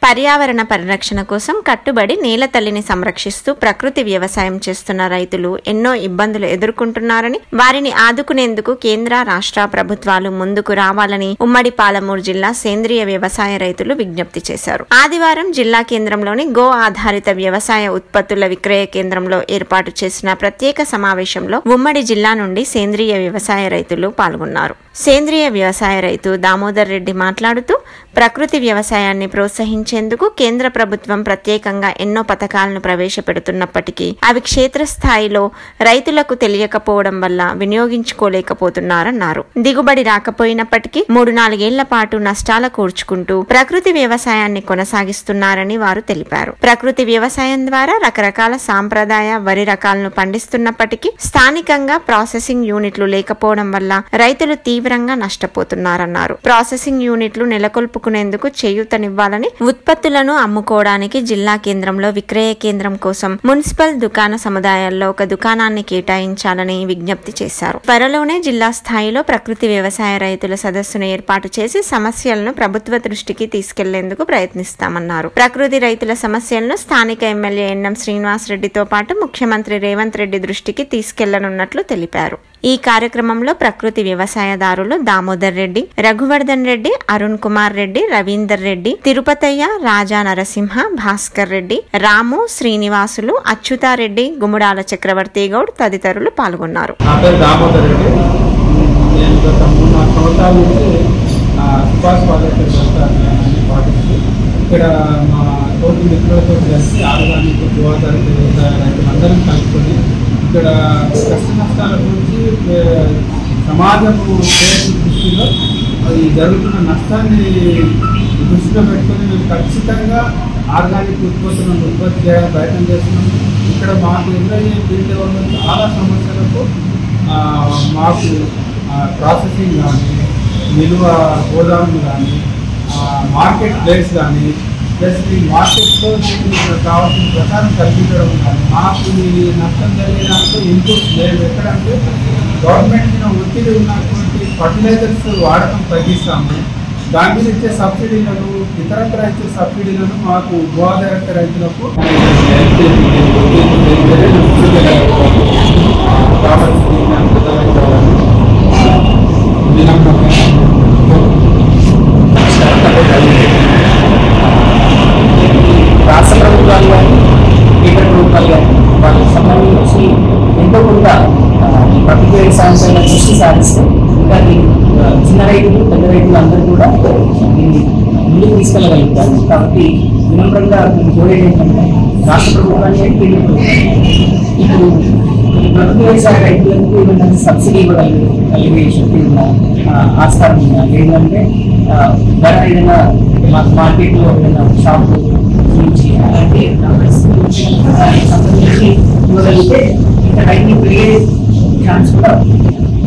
పర్యావరణ పరిరక్షణ కోసం కట్టుబడి నేల తల్లిని సంరక్షిస్తూ ప్రకృతి వ్యవసాయం చేస్తున్న రైతులు ఎన్నో ఇబ్బందులు ఎదుర్కొంటున్నారని, వారిని ఆదుకునేందుకు కేంద్ర రాష్ట్ర ప్రభుత్వాలు ముందుకు రావాలని ఉమ్మడి పాలమూరు జిల్లా సేంద్రియ వ్యవసాయ రైతులు విజ్ఞప్తి చేశారు. ఆదివారం జిల్లా కేంద్రంలోని గో ఆధారిత వ్యవసాయ ఉత్పత్తుల విక్రయ కేంద్రంలో ఏర్పాటు చేసిన ప్రత్యేక సమావేశంలో ఉమ్మడి జిల్లా నుండి సేంద్రియ వ్యవసాయ రైతులు పాల్గొన్నారు. సేంద్రియ వ్యవసాయ రైతు దామోదర్ రెడ్డి మాట్లాడుతూ, ప్రకృతి వ్యవసాయాన్ని ప్రోత్సహించేందుకు కేంద్ర ప్రభుత్వం ప్రత్యేకంగా ఎన్నో పథకాలను ప్రవేశపెడుతున్నప్పటికీ అవి క్షేత్రస్థాయిలో రైతులకు తెలియకపోవడం వల్ల వినియోగించుకోలేకపోతున్నారన్నారు. దిగుబడి రాకపోయినప్పటికీ 3-4 ఏళ్ల పాటు నష్టాల కూర్చుకుంటూ ప్రకృతి వ్యవసాయాన్ని కొనసాగిస్తున్నారని వారు తెలిపారు. ప్రకృతి వ్యవసాయం ద్వారా రకరకాల సాంప్రదాయ వరి రకాలను పండిస్తున్నప్పటికీ స్థానికంగా ప్రాసెసింగ్ యూనిట్లు లేకపోవడం వల్ల రైతులు తీవ్రంగా నష్టపోతున్నారన్నారు. ప్రాసెసింగ్ యూనిట్లు నెలకొల్పుకునేందుకు చేయూతనివ్వాలని, ఉత్పత్తులను అమ్ముకోవడానికి జిల్లా కేంద్రంలో విక్రయ కేంద్రం కోసం మున్సిపల్ దుకాణ సముదాయాల్లో ఒక దుకాణాన్ని కేటాయించాలని విజ్ఞప్తి చేశారు. త్వరలోనే జిల్లా స్థాయిలో ప్రకృతి వ్యవసాయ రైతుల సదస్సును ఏర్పాటు చేసి సమస్యలను ప్రభుత్వ దృష్టికి తీసుకెళ్లేందుకు ప్రయత్నిస్తామన్నారు. ప్రకృతి రైతుల సమస్యలను స్థానిక ఎమ్మెల్యే ఎన్ఎం శ్రీనివాస్ రెడ్డితో పాటు ముఖ్యమంత్రి రేవంత్ రెడ్డి దృష్టికి తీసుకెళ్లనున్నట్లు తెలిపారు. ఈ కార్యక్రమంలో ప్రకృతి వ్యవసాయదారులు దామోదర్ రెడ్డి, రఘువర్ధన్ రెడ్డి, అరుణ్ కుమార్ రెడ్డి, రవీందర్ రెడ్డి, తిరుపతయ్య, రాజా నరసింహ, భాస్కర్ రెడ్డి, రాము, శ్రీనివాసులు, అచ్యుతారెడ్డి, గుముడాల చక్రవర్తి గౌడ్ తదితరులు పాల్గొన్నారు. ఇక్కడ మా తోటి మిత్రులతో కలిసి ఆర్గానిక్ గోదావరి వ్యవసాయ రైతులందరం కలుపుకొని ఇక్కడ కష్ట నష్టాల గురించి సమాజపు దృష్టిలో ఈ జరుగుతున్న నష్టాన్ని దృష్టిలో పెట్టుకొని మేము ఖచ్చితంగా ఆర్గానిక్ ఉత్పత్తులను ఉత్పత్తి చేయడానికి ప్రయత్నం చేస్తున్నాము. ఇక్కడ మాకు ఎదురయ్యే ఫీల్డ్ వల్ల చాలా సమస్యలకు మాకు ప్రాసెసింగ్ కానీ, నిల్వ గోదాములు కానీ, మార్కెట్ ప్లేస్ కానీ, ప్లస్ ఈ మార్కెట్లో కావాల్సిన ప్రకారం కల్పించడం కానీ, మాకు ఈ నష్టం జరిగేదాంట్లో ఇన్పుట్స్ లేదు. ఎక్కడంటే గవర్నమెంట్ మీద ఒత్తిడి ఉన్నటువంటి ఫర్టిలైజర్స్ వాడకం తగ్గిస్తాము. దాని మీద ఇచ్చే సబ్సిడీలను, ఇతరత్ర ఇచ్చే సబ్సిడీలను మాకు గోదావరి రైతులకు రాష్ట్ర ప్రభుత్వాలు కానీ, కేంద్ర ప్రభుత్వాలు కానీ వాళ్ళకి సంబంధించి ఎంతో కొంత ఈ ప్రకృతి వ్యవసాయం పైన దృష్టి సాధిస్తే ఇంకా చిన్న రైతులు, పెద్ద రైతులు అందరూ కూడా దీన్ని ముందుకు తీసుకెళ్ళగలుగుతారు. కాబట్టి వినమ్రంగా కోరేది ఏంటంటే రాష్ట్ర ప్రభుత్వాన్ని కేంద్ర ప్రభుత్వం ఇప్పుడు ప్రకృతి వ్యవసాయ రైతులకు ఏమైనా సబ్సిడీ ఇవ్వగలిగే శక్తి ఉందా, ఆస్కారం ఉందా? లేదంటే ధర ఏదైనా మాకు మార్కెట్లో ఏదైనా షాప్ నుంచి అలాంటి సంబంధించి ఇవ్వగలిగితే ఇంకా రైతులు పెరిగే ఛాన్స్ కూడా